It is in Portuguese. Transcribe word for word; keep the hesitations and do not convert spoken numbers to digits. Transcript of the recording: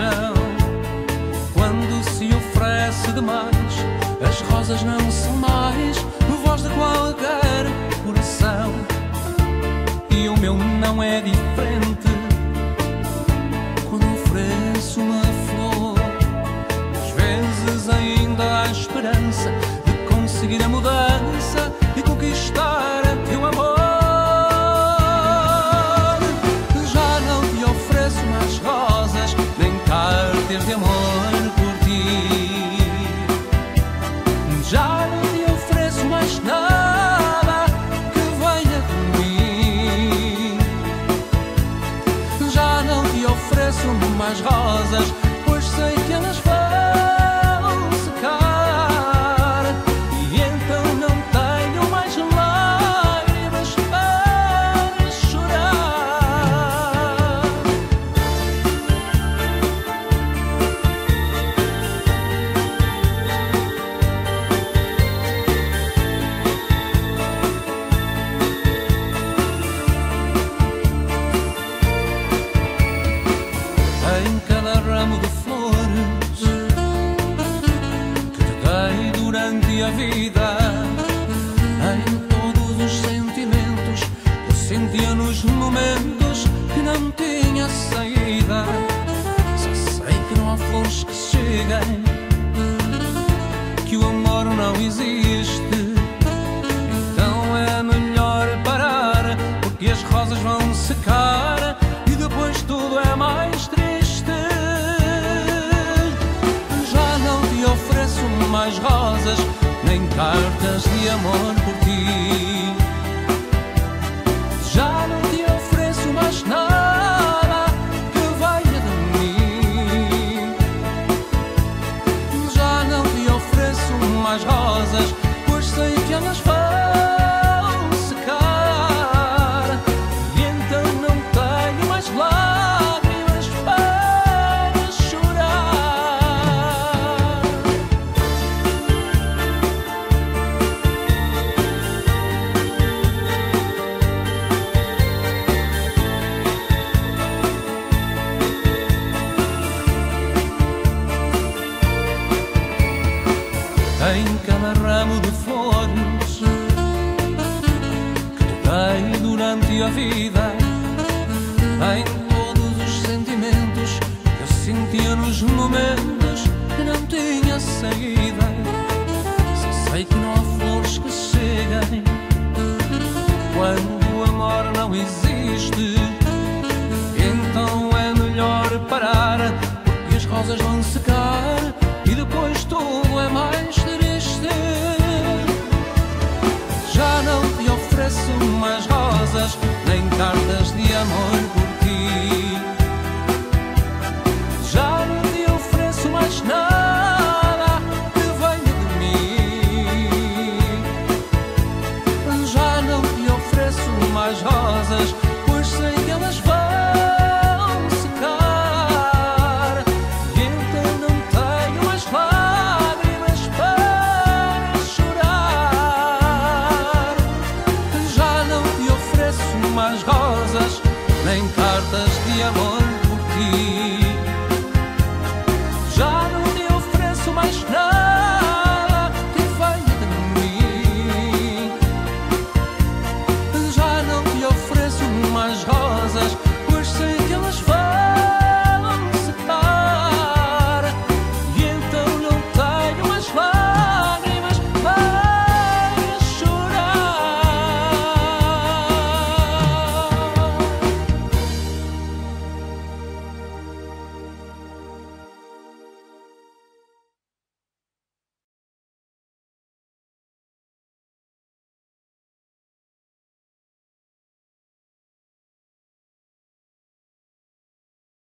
paixão. Quando se oferece demais, as rosas não são mais voz de qualquer coração. E o meu não é diferente. Quando ofereço uma flor, às vezes ainda há esperança de conseguir a mudança e conquistar teu amor. Já não te ofereço mais rosas, nem cartas de amor por ti. Já não te ofereço mais nada que venha de mim. Já não te ofereço mais rosas, pois sei que elas vão secar. E então não tenho mais lágrimas para chorar. Em cada ramo de flores que te dei durante a vida, em todos os sentimentos que eu sentia nos momentos que não tinha saída. Só sei que não há flores que cheguem, que o amor não existe. Então é melhor parar, porque as rosas vão secar e depois tudo é mais triste. Já não te ofereço mais rosas, nem cartas de amor por ti. Já não te ofereço mais nada que venha de mim. Já não te ofereço mais rosas, pois sei que elas vão secar. E então não tenho mais lágrimas para chorar. Em cada ramo de flores que te dei durante a vida, em todos os sentimentos que eu sentia nos momentos que não tinha saída. Só sei que não há flores que cheguem quando o amor não existe. Então é melhor parar, porque as rosas vão secar e depois tudo é mais triste. Já não te ofereço mais rosas, nem cartas de amor por ti. Já não te ofereço mais nada que venha de mim. Já não te ofereço mais rosas, pois sei que elas vão secar. E então não tenho mais lágrimas para chorar. Já não te ofereço mais rosas, nem cartas de amor